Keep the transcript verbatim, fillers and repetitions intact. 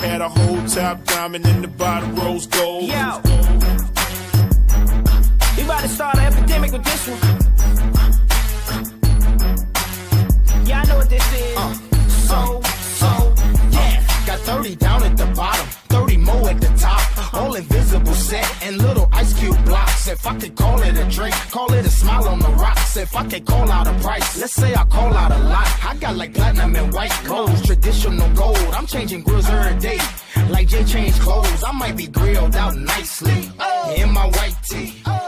Had a whole top diamond in the bottom rose gold. Yo, we about to start an epidemic with this one. Yeah, I know what this is. Uh, so, so, yeah. Got thirty down at the bottom, thirty more at the top. All invisible set and little ice cube blocks. If I could call it a drink, call it a smile on the rocks. If I could call out a price, let's say I call out a lot. I got like platinum and white gold, traditional gold. I'm changing grills every day, like Jay changed clothes. I might be grilled out nicely in my white tee.